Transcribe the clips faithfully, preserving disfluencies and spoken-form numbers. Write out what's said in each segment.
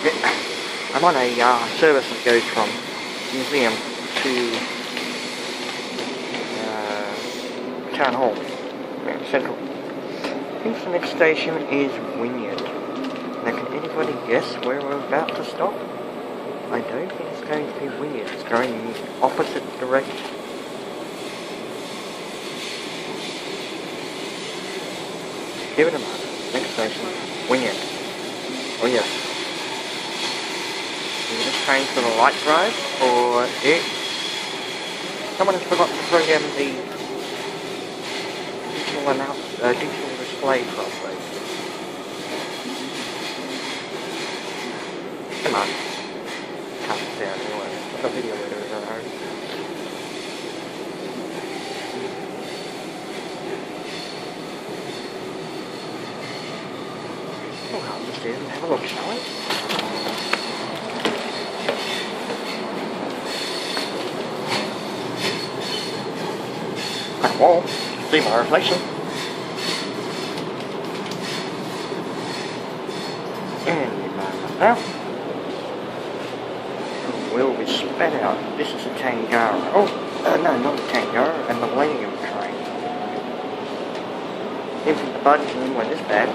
I'm on a uh, service that goes from museum to uh, town hall, yeah, central. I think the next station is Wynyard. Now, can anybody guess where we're about to stop? I don't think it's going to be Wynyard. It's going in the opposite direction. Give it a moment. Next station, Wynyard. Oh yes. Is this train for the light drive, or it? Someone has forgotten to program the digital announce, uh, digital display properly. Come on. Can't see it anyway. I've got video where there is on ours. We'll go upstairs and have a look, shall we? That wall, see my reflection. Any moment now. Will be spat out. This is a Tangara. Oh, uh, no, not a Tangara, a Millenium train. Didn't think the buttons in went this bad.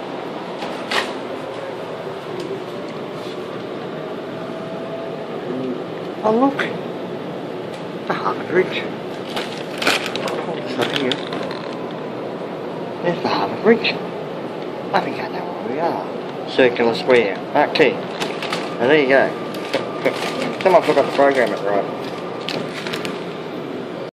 Oh look! The Harvard Bridge. It's not here. There's the Harvard Bridge. I think I know where we are. Circular Square. Mark T. Now there you go. Someone forgot to program it right.